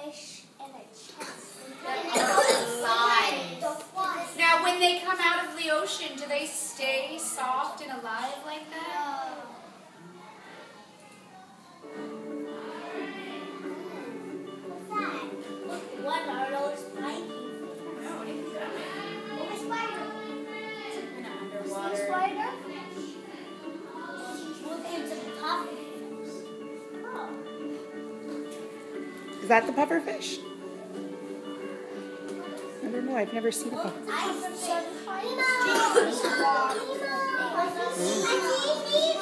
fish and a chest. Now, when they come out of the ocean, do they stay soft and alive like that? What's that? What are those spiky? A spider. Underwater. Sea spider? Look into the pufferfish. Oh. Is that the pufferfish? I don't know. I've never seen a pufferfish. I see